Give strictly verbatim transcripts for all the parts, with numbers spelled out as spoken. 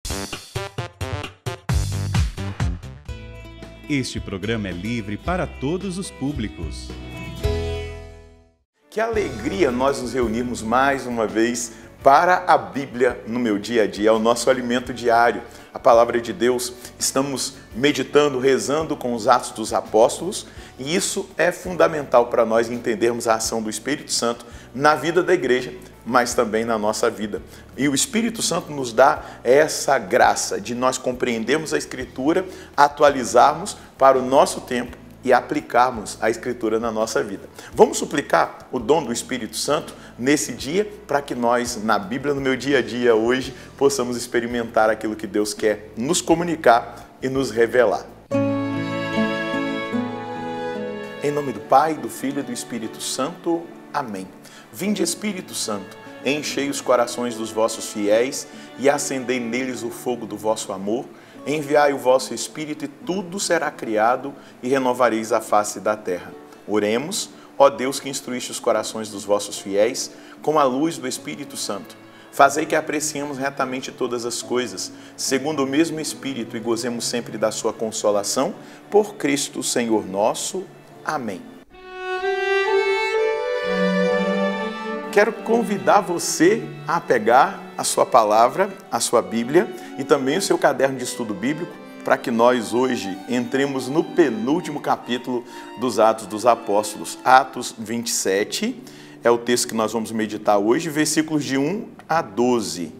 Este programa é livre para todos os públicos. Que alegria nós nos reunirmos mais uma vez para a Bíblia no meu dia a dia, é o nosso alimento diário, a palavra de Deus. Estamos meditando, rezando com os Atos dos Apóstolos e isso é fundamental para nós entendermos a ação do Espírito Santo na vida da igreja, mas também na nossa vida. E o Espírito Santo nos dá essa graça de nós compreendermos a Escritura, atualizarmos para o nosso tempo e aplicarmos a Escritura na nossa vida. Vamos suplicar o dom do Espírito Santo nesse dia para que nós, na Bíblia, no meu dia a dia hoje, possamos experimentar aquilo que Deus quer nos comunicar e nos revelar. Em nome do Pai, do Filho e do Espírito Santo. Amém. Vinde, Espírito Santo, enchei os corações dos vossos fiéis e acendei neles o fogo do vosso amor. Enviai o vosso Espírito e tudo será criado e renovareis a face da terra. Oremos, ó Deus que instruíste os corações dos vossos fiéis com a luz do Espírito Santo. Fazei que apreciemos retamente todas as coisas, segundo o mesmo Espírito, e gozemos sempre da sua consolação. Por Cristo, Senhor nosso. Amém. Quero convidar você a pegar a sua palavra, a sua Bíblia e também o seu caderno de estudo bíblico para que nós hoje entremos no penúltimo capítulo dos Atos dos Apóstolos. Atos vinte e sete é o texto que nós vamos meditar hoje, versículos de um a doze.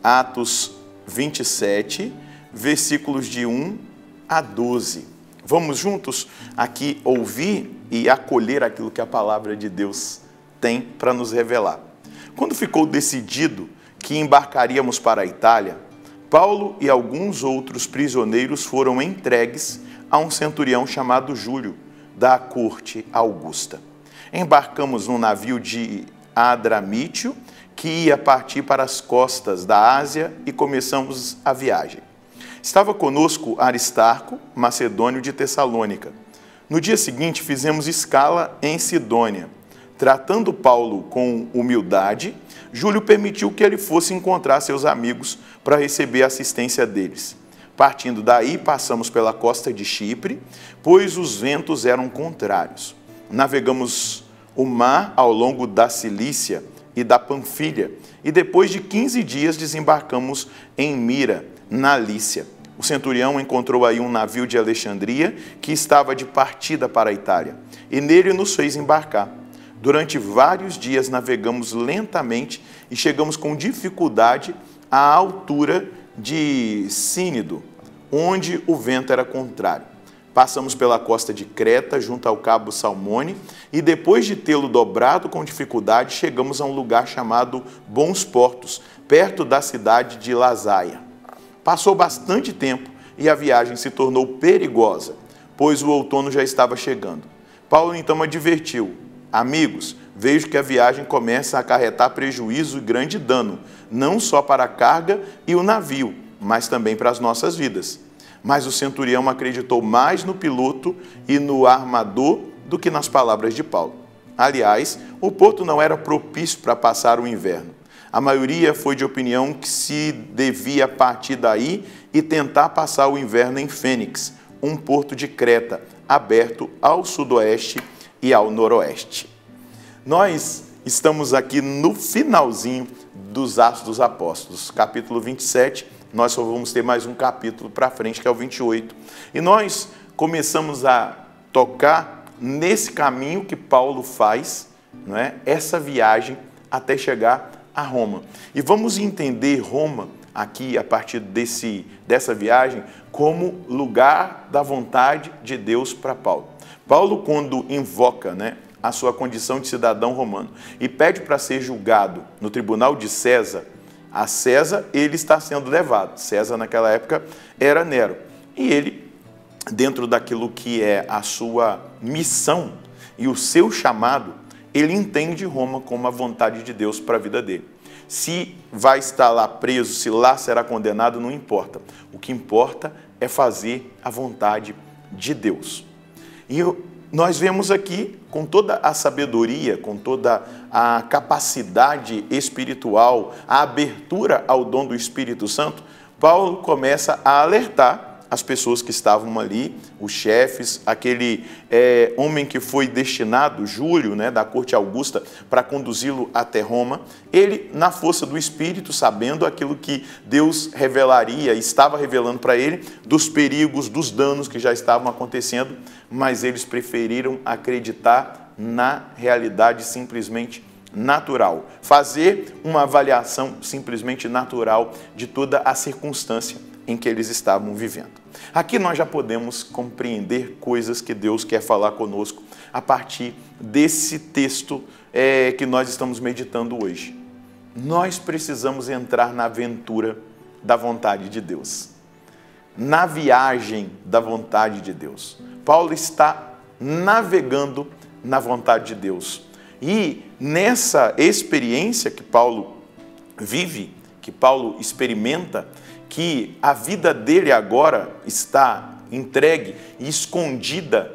Atos vinte e sete, versículos de um a doze. Vamos juntos aqui ouvir e acolher aquilo que a palavra de Deus tem para nos revelar. Quando ficou decidido que embarcaríamos para a Itália, Paulo e alguns outros prisioneiros foram entregues a um centurião chamado Júlio, da corte Augusta. Embarcamos num navio de Adramítio, que ia partir para as costas da Ásia, e começamos a viagem. Estava conosco Aristarco, macedônio de Tessalônica. No dia seguinte, fizemos escala em Sidônia. Tratando Paulo com humildade, Júlio permitiu que ele fosse encontrar seus amigos para receber a assistência deles. Partindo daí, passamos pela costa de Chipre, pois os ventos eram contrários. Navegamos o mar ao longo da Cilícia e da Panfilha, e depois de quinze dias desembarcamos em Mira, na Lícia. O centurião encontrou aí um navio de Alexandria que estava de partida para a Itália, e nele nos fez embarcar. Durante vários dias navegamos lentamente e chegamos com dificuldade à altura de Cínido, onde o vento era contrário. Passamos pela costa de Creta, junto ao cabo Salmone, e depois de tê-lo dobrado com dificuldade, chegamos a um lugar chamado Bons Portos, perto da cidade de Lasaia. Passou bastante tempo e a viagem se tornou perigosa, pois o outono já estava chegando. Paulo então advertiu: amigos, vejo que a viagem começa a acarretar prejuízo e grande dano, não só para a carga e o navio, mas também para as nossas vidas. Mas o centurião acreditou mais no piloto e no armador do que nas palavras de Paulo. Aliás, o porto não era propício para passar o inverno. A maioria foi de opinião que se devia partir daí e tentar passar o inverno em Fênix, um porto de Creta, aberto ao sudoeste e ao noroeste. Nós estamos aqui no finalzinho dos Atos dos Apóstolos, capítulo vinte e sete, nós só vamos ter mais um capítulo para frente, que é o vinte e oito. E nós começamos a tocar nesse caminho que Paulo faz, não é? Essa viagem até chegar a Roma. E vamos entender Roma aqui, a partir desse, dessa viagem, como lugar da vontade de Deus para Paulo. Paulo, quando invoca, né, a sua condição de cidadão romano e pede para ser julgado no tribunal de César, a César ele está sendo levado. César, naquela época, era Nero. E ele, dentro daquilo que é a sua missão e o seu chamado, ele entende Roma como a vontade de Deus para a vida dele. Se vai estar lá preso, se lá será condenado, não importa. O que importa é fazer a vontade de Deus. E nós vemos aqui, com toda a sabedoria, com toda a capacidade espiritual, a abertura ao dom do Espírito Santo, Paulo começa a alertar as pessoas que estavam ali, os chefes, aquele é, homem que foi destinado, Júlio, né, da corte Augusta, para conduzi-lo até Roma. Ele, na força do Espírito, sabendo aquilo que Deus revelaria, estava revelando para ele, dos perigos, dos danos que já estavam acontecendo, mas eles preferiram acreditar na realidade simplesmente natural, fazer uma avaliação simplesmente natural de toda a circunstância em que eles estavam vivendo. Aqui nós já podemos compreender coisas que Deus quer falar conosco a partir desse texto é, que nós estamos meditando hoje. Nós precisamos entrar na aventura da vontade de Deus, na viagem da vontade de Deus. Paulo está navegando na vontade de Deus. E nessa experiência que Paulo vive, que Paulo experimenta, que a vida dele agora está entregue e escondida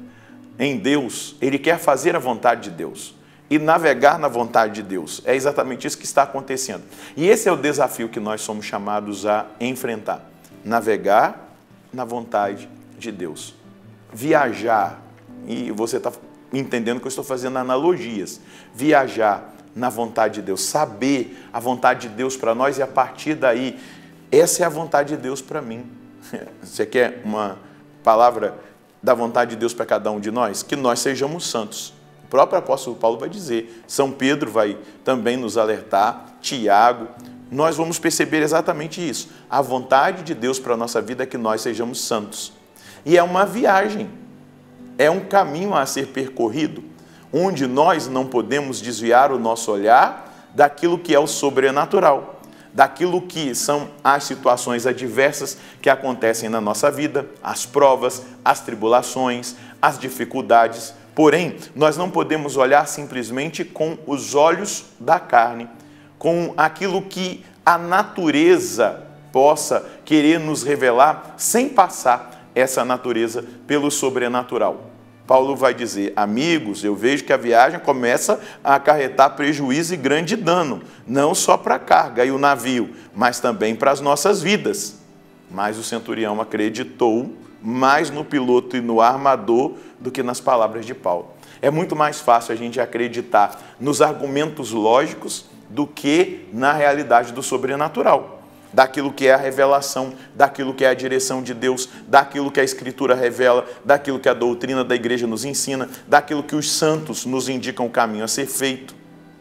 em Deus, ele quer fazer a vontade de Deus e navegar na vontade de Deus. É exatamente isso que está acontecendo. E esse é o desafio que nós somos chamados a enfrentar. Navegar na vontade de Deus. Viajar, e você está entendendo que eu estou fazendo analogias. Viajar na vontade de Deus, saber a vontade de Deus para nós e a partir daí, essa é a vontade de Deus para mim. Você quer uma palavra da vontade de Deus para cada um de nós? Que nós sejamos santos. O próprio apóstolo Paulo vai dizer, São Pedro vai também nos alertar, Tiago, nós vamos perceber exatamente isso. A vontade de Deus para a nossa vida é que nós sejamos santos. E é uma viagem, é um caminho a ser percorrido, onde nós não podemos desviar o nosso olhar daquilo que é o sobrenatural, daquilo que são as situações adversas que acontecem na nossa vida, as provas, as tribulações, as dificuldades. Porém, nós não podemos olhar simplesmente com os olhos da carne, com aquilo que a natureza possa querer nos revelar, sem passar essa natureza pelo sobrenatural. Paulo vai dizer, amigos, eu vejo que a viagem começa a acarretar prejuízo e grande dano, não só para a carga e o navio, mas também para as nossas vidas. Mas o centurião acreditou mais no piloto e no armador do que nas palavras de Paulo. É muito mais fácil a gente acreditar nos argumentos lógicos do que na realidade do sobrenatural, daquilo que é a revelação, daquilo que é a direção de Deus, daquilo que a Escritura revela, daquilo que a doutrina da igreja nos ensina, daquilo que os santos nos indicam o caminho a ser feito.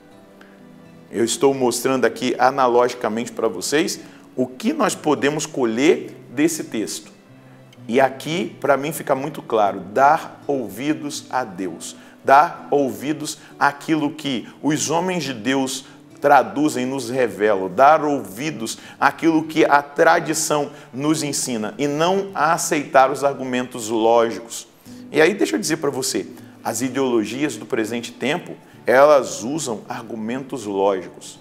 Eu estou mostrando aqui analogicamente para vocês o que nós podemos colher desse texto. E aqui, para mim, fica muito claro, dar ouvidos a Deus, dar ouvidos àquilo que os homens de Deus traduzem, nos revelam, dar ouvidos àquilo que a tradição nos ensina e não a aceitar os argumentos lógicos. E aí deixa eu dizer para você, as ideologias do presente tempo, elas usam argumentos lógicos.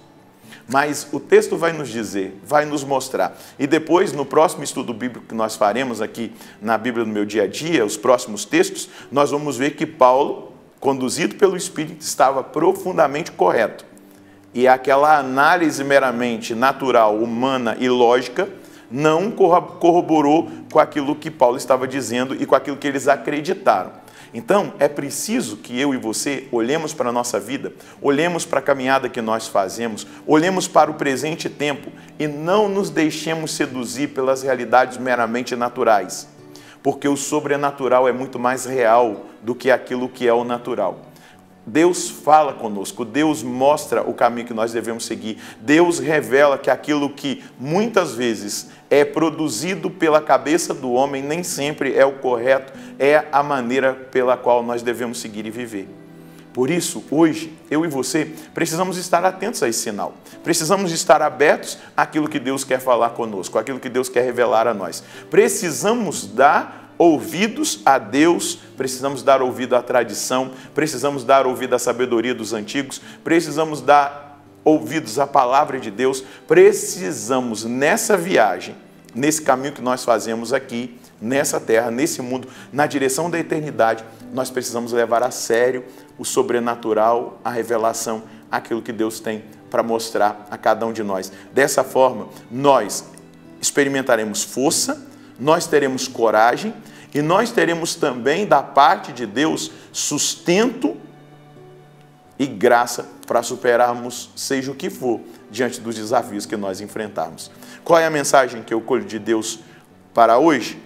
Mas o texto vai nos dizer, vai nos mostrar. E depois, no próximo estudo bíblico que nós faremos aqui na Bíblia do Meu Dia a Dia, os próximos textos, nós vamos ver que Paulo, conduzido pelo Espírito, estava profundamente correto. E aquela análise meramente natural, humana e lógica não corroborou com aquilo que Paulo estava dizendo e com aquilo que eles acreditaram. Então, é preciso que eu e você olhemos para a nossa vida, olhemos para a caminhada que nós fazemos, olhemos para o presente tempo e não nos deixemos seduzir pelas realidades meramente naturais, porque o sobrenatural é muito mais real do que aquilo que é o natural. Deus fala conosco, Deus mostra o caminho que nós devemos seguir, Deus revela que aquilo que muitas vezes é produzido pela cabeça do homem nem sempre é o correto, é a maneira pela qual nós devemos seguir e viver. Por isso, hoje, eu e você precisamos estar atentos a esse sinal, precisamos estar abertos àquilo que Deus quer falar conosco, àquilo que Deus quer revelar a nós. Precisamos dar ouvidos a Deus, precisamos dar ouvido à tradição, precisamos dar ouvido à sabedoria dos antigos, precisamos dar ouvidos à palavra de Deus, precisamos nessa viagem, nesse caminho que nós fazemos aqui, nessa terra, nesse mundo, na direção da eternidade, nós precisamos levar a sério o sobrenatural, a revelação, aquilo que Deus tem para mostrar a cada um de nós. Dessa forma, nós, experimentaremos força, nós teremos coragem e nós teremos também da parte de Deus sustento e graça para superarmos seja o que for diante dos desafios que nós enfrentarmos. Qual é a mensagem que eu colho de Deus para hoje?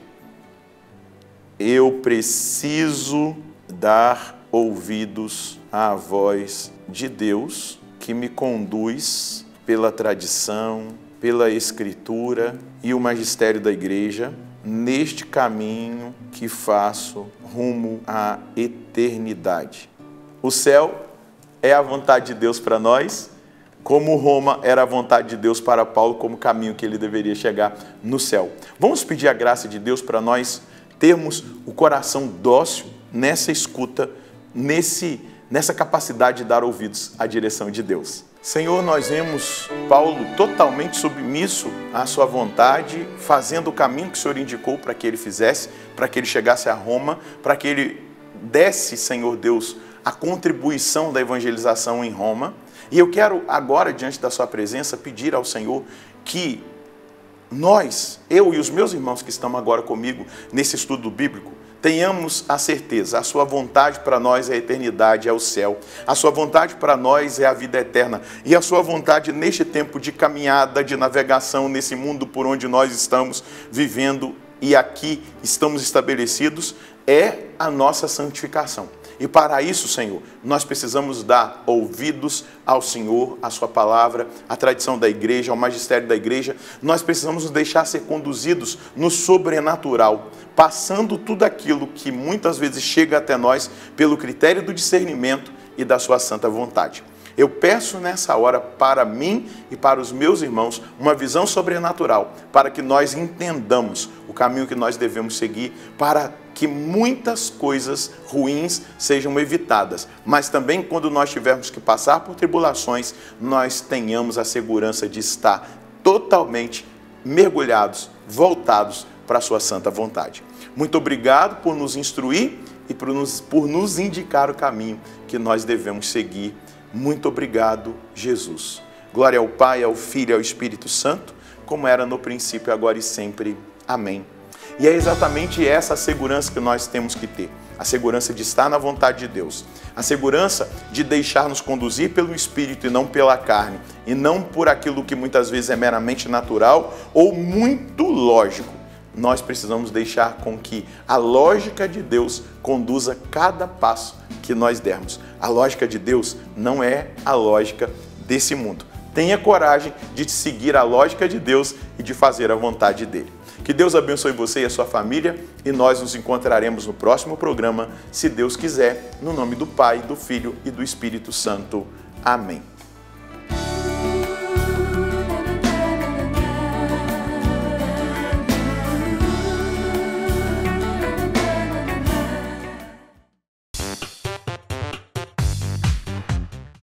Eu preciso dar ouvidos à voz de Deus que me conduz pela tradição, pela Escritura e o magistério da igreja neste caminho que faço rumo à eternidade. O céu é a vontade de Deus para nós, como Roma era a vontade de Deus para Paulo, como caminho que ele deveria chegar no céu. Vamos pedir a graça de Deus para nós termos o coração dócil nessa escuta, nesse, nessa capacidade de dar ouvidos à direção de Deus. Senhor, nós vemos Paulo totalmente submisso à sua vontade, fazendo o caminho que o Senhor indicou para que ele fizesse, para que ele chegasse a Roma, para que ele desse, Senhor Deus, a contribuição da evangelização em Roma. E eu quero agora, diante da sua presença, pedir ao Senhor que nós, eu e os meus irmãos que estão agora comigo nesse estudo bíblico, tenhamos a certeza, a sua vontade para nós é a eternidade, é o céu. A sua vontade para nós é a vida eterna. E a sua vontade neste tempo de caminhada, de navegação, nesse mundo por onde nós estamos vivendo e aqui estamos estabelecidos, é a nossa santificação. E para isso, Senhor, nós precisamos dar ouvidos ao Senhor, à sua palavra, à tradição da igreja, ao magistério da igreja. Nós precisamos nos deixar ser conduzidos no sobrenatural, passando tudo aquilo que muitas vezes chega até nós pelo critério do discernimento e da sua santa vontade. Eu peço nessa hora para mim e para os meus irmãos uma visão sobrenatural, para que nós entendamos o caminho que nós devemos seguir, para que muitas coisas ruins sejam evitadas, mas também quando nós tivermos que passar por tribulações, nós tenhamos a segurança de estar totalmente mergulhados, voltados para a sua santa vontade. Muito obrigado por nos instruir e por nos, por nos indicar o caminho que nós devemos seguir. Muito obrigado, Jesus. Glória ao Pai, ao Filho e ao Espírito Santo, como era no princípio, agora e sempre. Amém. E é exatamente essa a segurança que nós temos que ter. A segurança de estar na vontade de Deus. A segurança de deixar-nos conduzir pelo Espírito e não pela carne. E não por aquilo que muitas vezes é meramente natural ou muito lógico. Nós precisamos deixar com que a lógica de Deus conduza cada passo que nós dermos. A lógica de Deus não é a lógica desse mundo. Tenha coragem de seguir a lógica de Deus e de fazer a vontade dele. Que Deus abençoe você e a sua família e nós nos encontraremos no próximo programa, se Deus quiser, no nome do Pai, do Filho e do Espírito Santo. Amém.